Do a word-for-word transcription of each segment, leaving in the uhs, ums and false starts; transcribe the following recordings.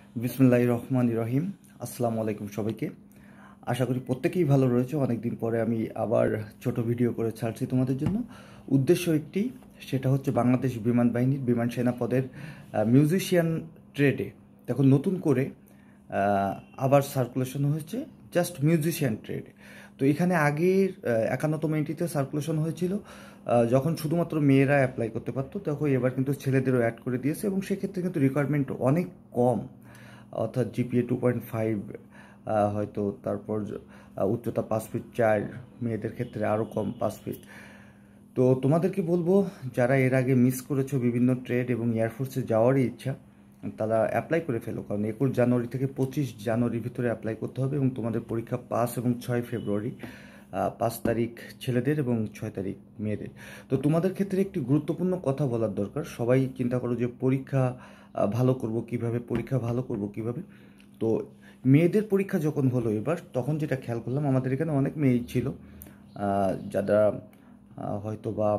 বিসমিল্লাহির রহমানির রহিম। আসসালামু আলাইকুম সবাইকে। আশা করি প্রত্যেকেই ভালো রয়েছে। অনেকদিন পরে আমি আবার ছোট ভিডিও করে ছাড়ছি তোমাদের জন্য। উদ্দেশ্য একটি, সেটা হচ্ছে বাংলাদেশ বিমান বাহিনীর বিমান সেনা পদের মিউজিশিয়ান ট্রেডে দেখো নতুন করে আহ, আবার সার্কুলেশন হয়েছে, জাস্ট মিউজিশিয়ান ট্রেডে। তো এখানে আগের একান্নতম এন্ট্রিতে সার্কুলেশন হয়েছিল আহ, যখন শুধুমাত্র মেয়েরা অ্যাপ্লাই করতে পারতো, তখন এবার কিন্তু ছেলেদেরও অ্যাড করে দিয়েছে এবং সেক্ষেত্রে কিন্তু রিকোয়ারমেন্ট অনেক কম, অর্থাৎ জিপিএ টু পয়েন্ট ফাইভ হয়তো, তারপর আহ, উচ্চতা পাঁচ ফিট চার, মেয়েদের ক্ষেত্রে আরও কম পাঁচ ফিট। তো তোমাদেরকে বলবো, যারা এর আগে মিস করেছো বিভিন্ন ট্রেড এবং এয়ারফোর্সে যাওয়ারই ইচ্ছা, তারা অ্যাপ্লাই করে ফেলো, কারণ একুশ জানুয়ারি থেকে পঁচিশ জানুয়ারির ভিতরে অ্যাপ্লাই করতে হবে এবং তোমাদের পরীক্ষা পাঁচ এবং ছয় ফেব্রুয়ারি, পাঁচ তারিখ ছেলেদের এবং ছয় তারিখ মেয়েদের। তো তোমাদের ক্ষেত্রে একটি গুরুত্বপূর্ণ কথা বলার দরকার। সবাই চিন্তা করো যে পরীক্ষা আহ, ভালো করব কিভাবে, পরীক্ষা ভালো করব কিভাবে। তো মেয়েদের পরীক্ষা যখন হলো এবার, তখন যেটা খেয়াল করলাম, আমাদের এখানে অনেক মেয়েই ছিল আহ, যারা আহ, হয়তো বা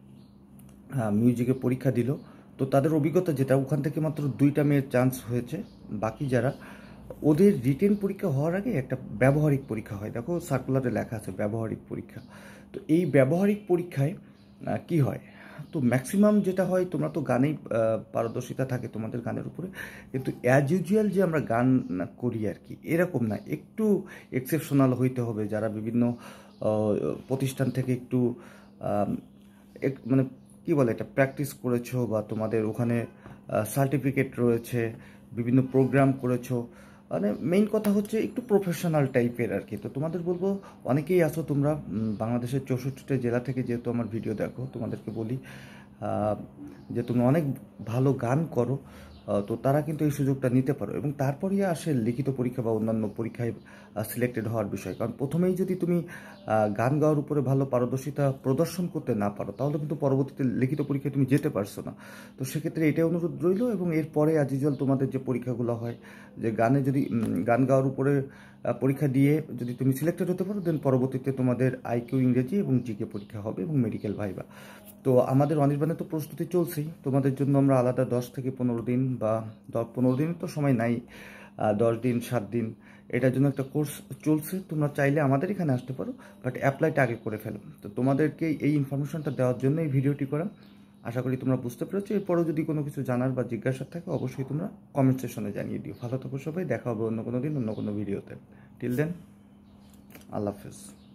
মিউজিকে পরীক্ষা দিল। তো তাদের অভিজ্ঞতা যেটা, ওখান থেকে মাত্র দুইটা মেয়ের চান্স হয়েছে। বাকি যারা, ওদের রিটেন পরীক্ষা হওয়ার আগে একটা ব্যবহারিক পরীক্ষা হয়, দেখো সার্কুলারে লেখা আছে ব্যবহারিক পরীক্ষা। তো এই ব্যবহারিক পরীক্ষায় আহ, কি হয়, তো ম্যাক্সিমাম যেটা হয়, তোমরা তো গানেই আহ, পারদর্শিতা থাকে তোমাদের গানের উপরে, কিন্তু অ্যাজ ইউজুয়াল যে আমরা গান করি আর কি, এরকম না, একটু এক্সেপশনাল হইতে হবে। যারা বিভিন্ন আহ, প্রতিষ্ঠান থেকে একটু আম, এক- মানে কি বলে এটা, প্র্যাকটিস করেছো বা তোমাদের ওখানে সার্টিফিকেট রয়েছে, বিভিন্ন প্রোগ্রাম করেছো, মানে মেইন কথা হচ্ছে একটু প্রফেশনাল টাইপের আর কি। তো তোমাদের বলবো, অনেকেই আছো তোমরা উম, বাংলাদেশের চৌষট্টিটা জেলা থেকে, যেহেতু আমার ভিডিও দেখো, তোমাদেরকে বলি আহ, যে তোমরা অনেক ভালো গান করো, আহ, তো তারা কিন্তু এই সুযোগটা নিতে পারো। এবং তারপরেই আসে লিখিত পরীক্ষা বা অন্যান্য পরীক্ষায় সিলেক্টেড হওয়ার বিষয়। কারণ প্রথমেই যদি তুমি আহ, গান গাওয়ার উপরে ভালো পারদর্শিতা প্রদর্শন করতে না পারো, তাহলে কিন্তু পরবর্তীতে লিখিত পরীক্ষায় তুমি যেতে পারছো না। তো সেক্ষেত্রে এটাই অনুরোধ রইল। এবং এরপরে আজ ইউজুয়াল তোমাদের যে পরীক্ষাগুলো হয়, যে গানে যদি উম, গান গাওয়ার উপরে আহ, পরীক্ষা দিয়ে যদি তুমি সিলেক্টেড হতে পারো, দেন পরবর্তীতে তোমাদের আইকিউ ইংরেজি এবং জিকে পরীক্ষা হবে এবং মেডিকেল ভাইবা। তো আমাদের অনির্বাণে তো প্রস্তুতি চলছেই, তোমাদের জন্য আমরা আলাদা দশ থেকে পনেরো দিন বা দশ পনেরো দিন তো সময় নাই, আহ, দশ দিন সাত দিন এটার জন্য একটা কোর্স চলছে। তোমরা চাইলে আমাদের এখানে আসতে পারো, বাট অ্যাপ্লাইটা আগে করে ফেলো। তো তোমাদেরকে এই ইনফরমেশনটা দেওয়ার জন্য এই ভিডিওটি করা। আশা করি তোমরা বুঝতে পেরেছো। এরপরেও যদি কোনো কিছু জানার বা জিজ্ঞাসা থাকে, অবশ্যই তোমরা কমেন্ট সেকশনে জানিয়ে দিও। ভালো থাকো সবাই, দেখা হবে অন্য কোনো দিন অন্য কোনো ভিডিওতে। টিল দেন, আল্লাহ হাফেজ।